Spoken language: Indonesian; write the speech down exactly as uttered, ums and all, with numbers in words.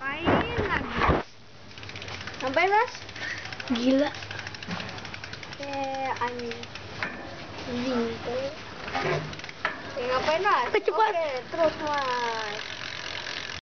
ngapain lagi? Ngapain, Mas? Gila. Eh, anjing. Bingkai. Eh, ngapain, Mas? Cepat. Oke, terus, Mas.